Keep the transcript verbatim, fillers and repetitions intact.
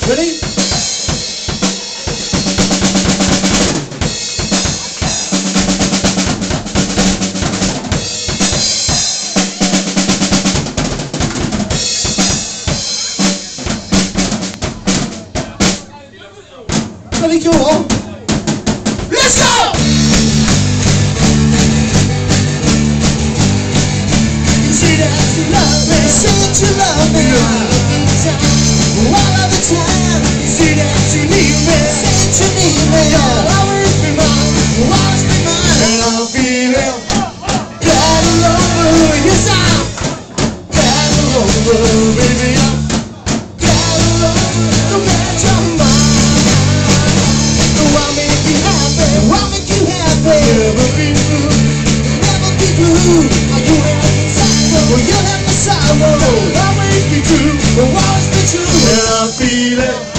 Ready? Ready, go on. Let's go! You say that you love me, say that you love me all of the time. You say that you need me, say that you need me. You'll always be mine, you'll always be mine. And I'm feeling glad all over. Yes, I'm glad all over, baby. I'm glad all over. Don't get your mind. I'll make you happy, I'll make you happy. Never be blue, never be blue. You have the sorrow, you have the sorrow. Always be true, always be true. And I feel it.